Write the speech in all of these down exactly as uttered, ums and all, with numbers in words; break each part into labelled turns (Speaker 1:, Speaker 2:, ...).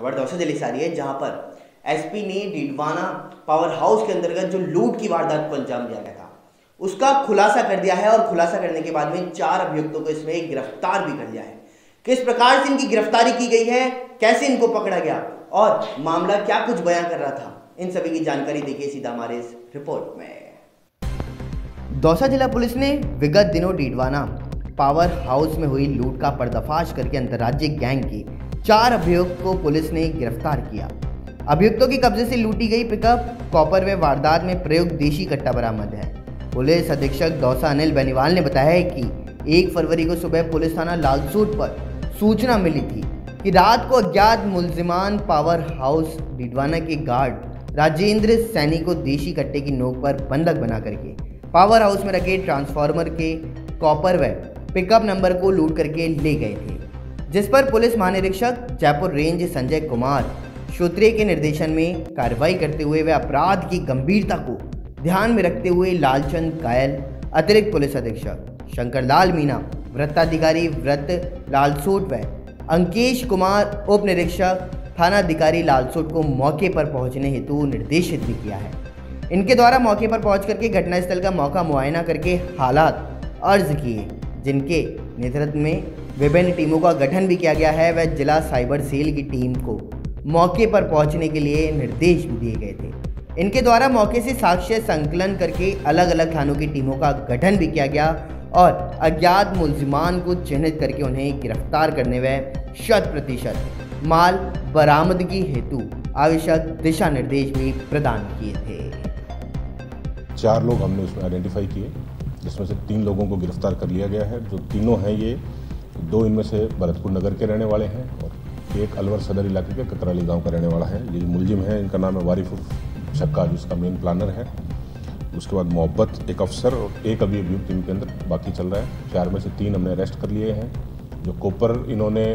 Speaker 1: खबर दौसा जिले से आ रही है, जहां पर एसपी ने डीडवाना पावर हाउस के अंतर्गत जो लूट की वारदात को अंजाम दिया गया था उसका खुलासा कर दिया है और खुलासा करने के बाद में चार अभियुक्तों को इसमें गिरफ्तार भी कर लिया है। किस प्रकार से इनकी गिरफ्तारी की गई है, कैसे इनको पकड़ा गया और मामला क्या कुछ बयां कर रहा था, इन सभी की जानकारी देखिए सीधा हमारे इस रिपोर्ट में। दौसा जिला पुलिस ने विगत दिनों डीडवाना पावर हाउस में हुई लूट का पर्दाफाश करके अंतर्राज्यिक गैंग के चार अभियुक्त को पुलिस ने गिरफ्तार किया। अभियुक्तों के कब्जे से लूटी गई पिकअप कॉपर व वारदात में प्रयुक्त देशी कट्टा बरामद है। पुलिस अधीक्षक दौसा अनिल बेनीवाल ने बताया है कि एक फरवरी को सुबह पुलिस थाना लालसूट पर सूचना मिली थी कि रात को अज्ञात मुलजिमान पावर हाउस डीडवाना के गार्ड राजेंद्र सैनी को देशी कट्टे की नोक पर बंधक बना करके पावर हाउस में रखे ट्रांसफार्मर के कॉपर व पिकअप नंबर को लूट करके ले गए थे, जिस पर पुलिस महानिरीक्षक जयपुर रेंज संजय कुमार श्रोत्रिय के निर्देशन में कार्रवाई करते हुए वे अपराध की गंभीरता को ध्यान में रखते हुए लालचंद कायल अतिरिक्त पुलिस अधीक्षक शंकरलाल मीना वृत्ताधिकारी वृत्त लालसूट व अंकेश कुमार उप निरीक्षक थानाधिकारी लालसूट को मौके पर पहुंचने हेतु निर्देशित भी किया है। इनके द्वारा मौके पर पहुंच करके घटनास्थल का मौका मुआयना करके हालात अर्ज किए, जिनके नेतृत्व में विभिन्न टीमों का गठन भी किया गया है व जिला साइबर सेल की टीम को मौके पर पहुंचने के लिए निर्देश भी दिए गए थे। इनके द्वारा मौके से साक्ष्य संकलन करके अलग अलग थानों की टीमों का गठन भी किया गया और अज्ञात मुलजिमान को चिन्हित करके उन्हें गिरफ्तार करने व शत प्रतिशत माल बरामदगी हेतु आवश्यक दिशा निर्देश भी प्रदान किए थे।
Speaker 2: चार लोग हमने उसमें आइडेंटिफाई किए, जिसमें से तीन लोगों को गिरफ्तार कर लिया गया है। जो तीनों हैं ये दो इनमें से भरतपुर नगर के रहने वाले हैं और एक अलवर सदर इलाके के ककराली गांव का रहने वाला है। ये जो मुलजिम है इनका नाम है वारिफ उर्फ छक्का, जिसका मेन प्लानर है। उसके बाद मोहब्बत एक अफसर और एक अभी अभियुक्त इनके अंदर बाकी चल रहा है। चार में से तीन हमने अरेस्ट कर लिए हैं। जो कॉपर इन्होंने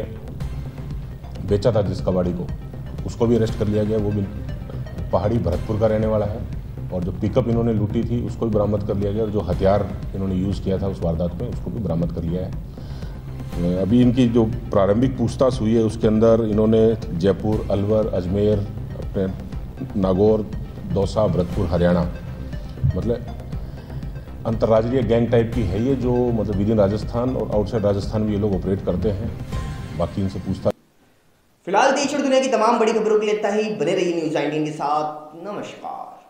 Speaker 2: बेचा था जिस कबाड़ी को, उसको भी अरेस्ट कर लिया गया, वो भी पहाड़ी भरतपुर का रहने वाला है। और जो पिकअप इन्होंने लूटी थी उसको भी बरामद कर लिया गया और जो हथियार इन्होंने यूज़ किया था उस वारदात में उसको भी बरामद कर लिया है। अभी इनकी जो प्रारंभिक पूछताछ हुई है उसके अंदर इन्होंने जयपुर, अलवर, अजमेर, अपने नागौर, दौसा, भरतपुर, हरियाणा, मतलब अंतर्राज्यीय गैंग टाइप की है ये, जो मतलब विद इन राजस्थान और आउटसाइड राजस्थान भी ये लोग ऑपरेट करते हैं। बाकी इनसे पूछताछ।
Speaker 1: फिलहाल देश और दुनिया की तमाम बड़ी खबरों के लिए इतना ही। बने रहिए न्यूज़ नाइनटीन के साथ। नमस्कार।